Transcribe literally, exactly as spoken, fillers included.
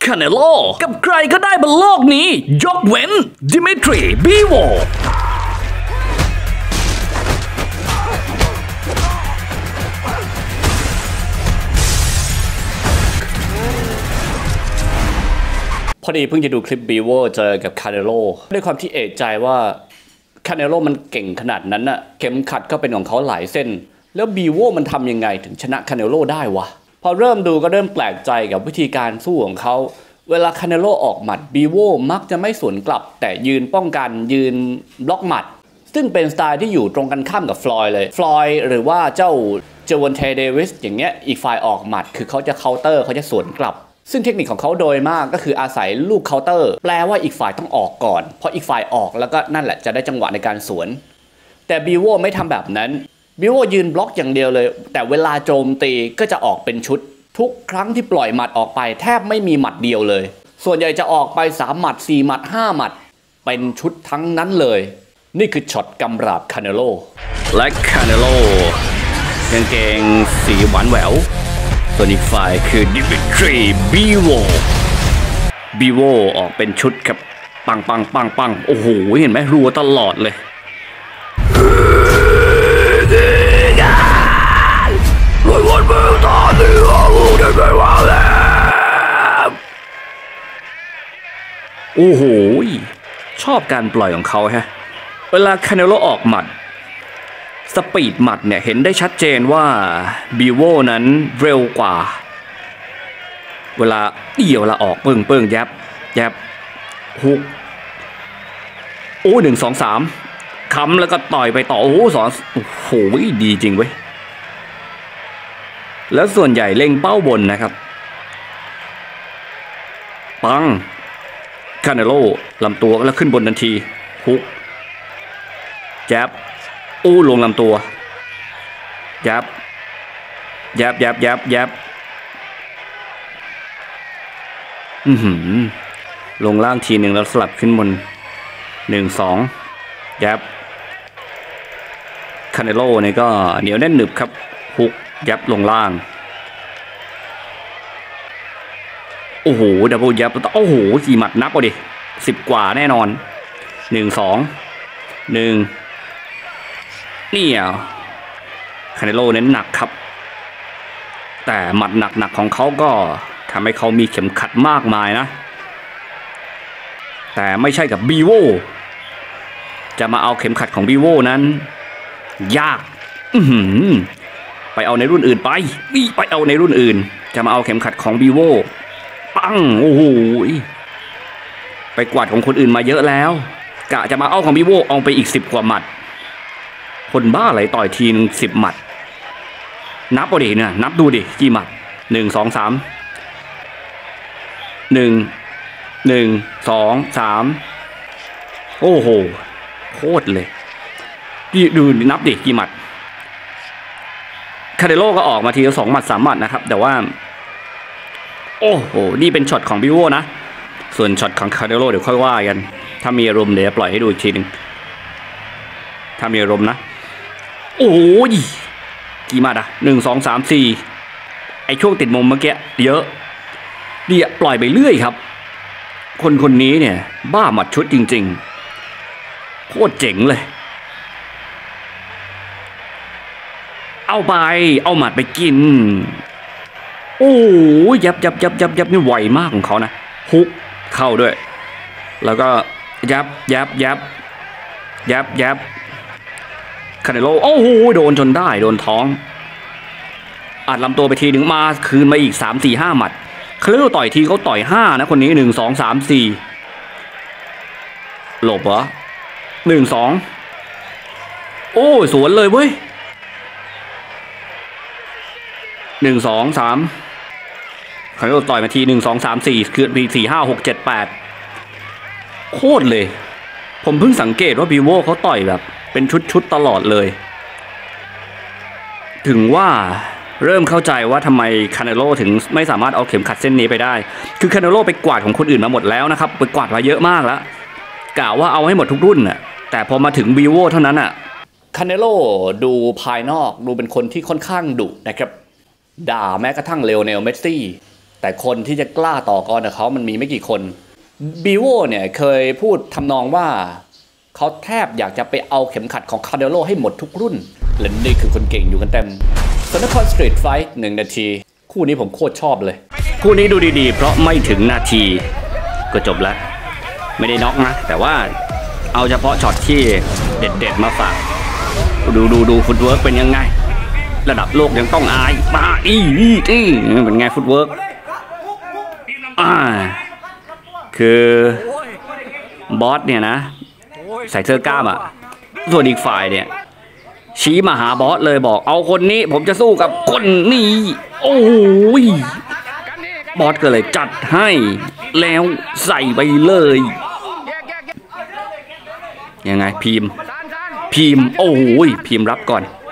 คาเนโลกับใครก็ได้บนโลกนี้ยกเว้นดิมิทรีบีโวพอดีเพิ่งจะดูคลิปบีโวเจอกับคาเนโลด้วยความที่เอะใจว่าคาเนโลมันเก่งขนาดนั้นน่ะเข็มขัดก็เป็นของเขาหลายเส้นแล้วบีโวมันทำยังไงถึงชนะคาเนโลได้วะพอเริ่มดูก็เริ่มแปลกใจกับวิธีการสู้ของเขาเวลาคาเนโลออกหมัดบีโวมักจะไม่สวนกลับแต่ยืนป้องกันยืนบล็อกหมัดซึ่งเป็นสไตล์ที่อยู่ตรงกันข้ามกับฟลอยด์เลยฟลอยด์หรือว่าเจ้าเจวอนเทเดวิสอย่างเงี้ยอีกฝ่ายออกหมัดคือเขาจะเคาน์เตอร์เขาจะสวนกลับซึ่งเทคนิคของเขาโดยมากก็คืออาศัยลูกเคาน์เตอร์แปลว่าอีกฝ่ายต้องออกก่อนเพราะอีกฝ่ายออกแล้วก็นั่นแหละจะได้จังหวะในการสวนแต่บีโวไม่ทำแบบนั้นบีโวยืนบล็อกอย่างเดียวเลยแต่เวลาโจมตีก็จะออกเป็นชุดทุกครั้งที่ปล่อยหมัดออกไปแทบไม่มีหมัดเดียวเลยส่วนใหญ่จะออกไปสามหมัดสี่หมัดห้าหมัดเป็นชุดทั้งนั้นเลยนี่คือช็อตกำราบคาเนโลและคาเนโลกางเกงสีหวานแหววส่วนอีกฝ่ายคือดิมิทรีบีโวบีโวออกเป็นชุดครับปังปังปังปังโอ้โหเห็นไหมรัวตลอดเลยโอ้โหชอบการปล่อยของเขาฮะเวลาคาเนโลออกหมัดสปีดหมัดเนี่ยเห็นได้ชัดเจนว่าบีโวนั้นเร็วกว่าเวลาเดี่ยวเวลาออกเปิงเปิงยับยับฮุกโอ้หนึ่งสองสามค้ำแล้วก็ต่อยไปต่อโอ้โหสองโอ้โหดีจริงเว้ยแล้วส่วนใหญ่เล็งเป้าบนนะครับปังคาเนโลลำตัวแล้วขึ้นบนทันทีฮุกยับอู้ลงลำตัวยับยับยับยับยับอือหือลงล่างทีหนึ่งแล้วสลับขึ้นบนหนึ่งสองยับคาเนโลเนี่ยก็เหนียวแน่นหนึบครับฮุกยับลงล่างโอ้โหดับเบิลยับโอ้โหกี่หมัดนับเอาดิสิบกว่าแน่นอนหนึ่งสองหนึ่งนี่อ่ะคาเนโลเน้นหนักครับแต่หมัดหนักๆของเขาก็ทำให้เขามีเข็มขัดมากมายนะแต่ไม่ใช่กับบีโวจะมาเอาเข็มขัดของบีโวนั้นยากอื้อหือไปเอาในรุ่นอื่นไปนี่ไปเอาในรุ่นอื่นจะมาเอาเข็มขัดของบีโวปังโอ้โหไปกวาดของคนอื่นมาเยอะแล้วกะจะมาเอาของบีโวเอาไปอีกสิบกว่าหมัดคนบ้าอะไรต่อยทีนึงสิบหมัดนับเอาดิเนี่ยนับดูดิกี่หมัดหนึ่งสองสามหนึ่งหนึ่งสองสามโอ้โหโคตรเลยดูนับดิกี่หมัดคาเนโลก็ออกมาทีละสองหมัดสามหมัดนะครับแต่ว่าโอ้โหนี่เป็นช็อตของบิโวนะส่วนช็อตของคาเนโลเดี๋ยวค่อยว่ากันถ้ามีอารมณ์เดี๋ยวปล่อยให้ดูอีกทีหนึ่งถ้ามีอารมณ์นะโอ้ยกี่หมัดอะหนึ่งสองสามสี่ไอช่วงติดมุมเมื่อกี้เยอะเดี๋ยวปล่อยไปเรื่อยครับคนคนนี้เนี่ยบ้าหมัดชุดจริงๆโคตรเจ๋งเลยเอาไปเอาหมัดไปกินโอ้ยยับยับยับยับยับนี่ไวมากของเขานะฮุกเข้าด้วยแล้วก็ยับยับยับยับยับคาเนโลโอ้โหโดนจนได้โดนท้องอัดลำตัวไปทีหนึ่งมาคืนมาอีกสามสี่ห้าหมัดคาเนโลต่อยทีเขาต่อยห้านะคนนี้หนึ่งสองสามสี่หลบเหรอหนึ่งสองโอ้สวนเลยเว้ยหนึ่งสองสามคาเนโลต่อยมาทีหนึ่งสองสามสี่คือมีสี่ห้าหกเจ็ดแปดโคตรเลยผมเพิ่งสังเกตว่าบีโวเขาต่อยแบบเป็นชุดๆตลอดเลยถึงว่าเริ่มเข้าใจว่าทำไมคาเนโลถึงไม่สามารถเอาเข็มขัดเส้นนี้ไปได้คือคาเนโลไปกวาดของคนอื่นมาหมดแล้วนะครับไปกวาดมาเยอะมากแล้วกล่าวว่าเอาให้หมดทุกรุ่นน่ะแต่พอมาถึงบีโวเท่านั้นอ่ะคาเนโลดูภายนอกดูเป็นคนที่ค่อนข้างดุนะครับด่าแม้กระทั่งเลโอเนลเมสซี่แต่คนที่จะกล้าต่อกรกับเขามันมีไม่กี่คนบีโวเนี่ยเคยพูดทำนองว่าเขาแทบอยากจะไปเอาเข็มขัดของคาร์เดโลให้หมดทุกรุ่นและนี่คือคนเก่งอยู่กันเต็มสนครสตรีทไฟท์หนึ่งนาทีคู่นี้ผมโคตรชอบเลยคู่นี้ดูดีๆเพราะไม่ถึงนาทีก็จบแล้วไม่ได้น็อกนะแต่ว่าเอาเฉพาะช็อตที่เด็ดๆมาฝากดูดูดูฟุตเวิร์กเป็นยังไงระดับโลกยังต้องอายมาอีอีอีเป็นไงฟุตเวิร์กอ่าคือบอสเนี่ยนะใส่เสื้อกล้ามอ่ะส่วนอีกฝ่ายเนี่ยชี้มาหาบอสเลยบอกเอาคนนี้ผมจะสู้กับคนนี้โอ้ยบอสก็เลยจัดให้แล้วใส่ไปเลยยังไงพิมพ์พิมพ์โอ้ยพิมพ์รับก่อน